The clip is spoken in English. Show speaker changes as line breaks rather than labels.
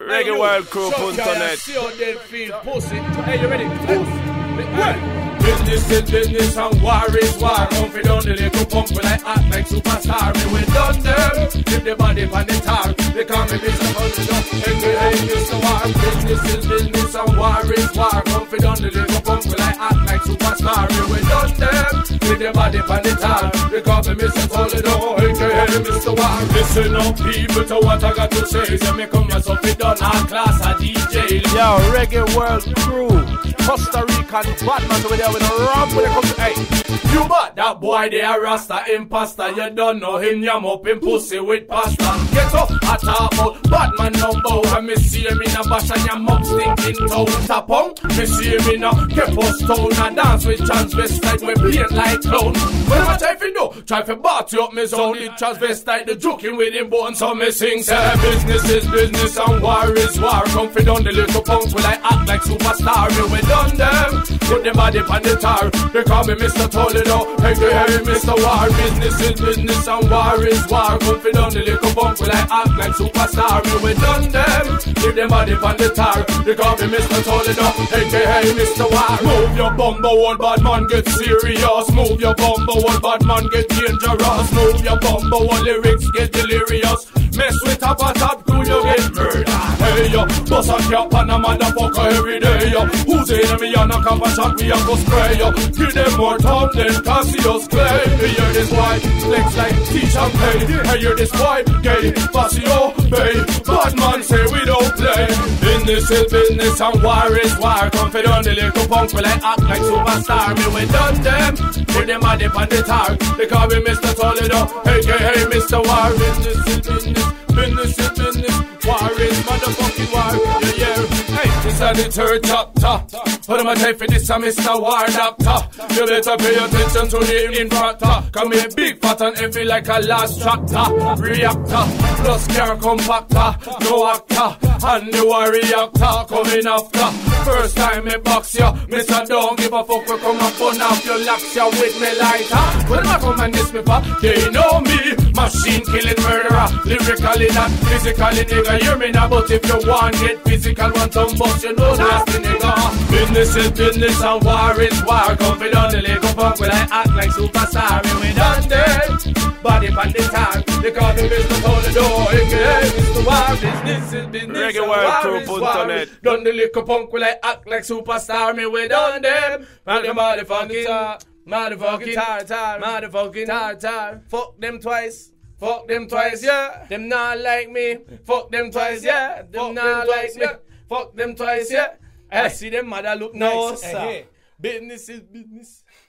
ReggaeWorldCrew.net.
See how they feel, pussy. Hey, you ready? Business is business and war is war. Comfy down the little pump when I act like superstar. Me we done them, keep the body on the tar. They call me Mr. Toledo, hey, Mr. War. Business is business and war is war. Comfy down the little pump when I act like superstar. Me we done them, keep the body on the tar. They call me Mr. Toledo, hey, Mr. War. Listen up people to what I got to say. So me come yourself it done all class a DJ.
Yo, Reggae World Crew, Costa Rican Batman over there with a rum when it comes to, hey.
You bought that boy, they a rasta imposter. You don't know him, yam up in pussy with pasta. Get up, I talk about Batman number. And me see him in a bash and yam up stinking town. Tap on, me see him in a Kepo's town. And dance with transvestite, we paint like clown. What am I trying to do? Try to party up me zone. The transvestite, the joking with him bone. So me sing, say business is business and war is war. Comfy down the little punks, will I act like superstar. Me we done them, put the body on the tar. They call me Mr. Toledo, hey, Mr. War. Business is business and war is war. Comfy down the little punk, will I act like superstar. Me we done them, leave them body on the tar. They call me Mr. Toledo, hey, Mr. War. Move your bumbo, old bad man get serious. Move your bumbo, old bad man get dangerous. Move your bumbo, old lyrics get delirious. Mess with a top crew, you get murdered. Hey yo, bust a cap on a motherfucker every day yo. Who's enemy on a conversation, we a go spray yo. Give them more time than Cassius Clay. We hear this boy, flex like teach and pay. I hear this boy, gay, Passio, bay. Bad man say we don't play. Business is business and war is war. Comfy down the little punk, will I act like superstar. Me we done them, put them on the tar. They call me Mr. Toledo, hey, Mr. War. Business is business, business is business. War is motherfucking war, yeah. Hey, this is the third chapter. What am I saying for this, Mr. War Doctor? You better pay attention to the infractor. Come here big, fat and heavy like a last tractor. Reactor, plus car compactor. No actor, and the war reactor coming after. First time me box ya, Mr. Don't give a fuck, we come and burn off your locks ya with me lighter. Well, I come and this me for, they know me. Machine killing murderer, lyrically not physically nigga. Hear me now, but if you want get physical, want some bust, you know that's the nigga. Business is business and war is war. Comfy down the little punk, will I act like superstar. We done them, body on the tag. They call me Mr. Toledo, aka Mr. War. Business is business and war is war. Done the little punk, will I act like superstar. Me we done them, and the motherfucking tar. Fuck them twice. Fuck them twice, yeah. Them not like me. Fuck them twice, yeah. Them not like me. Fuck them twice, yeah. I see them mother look nice. Business is business.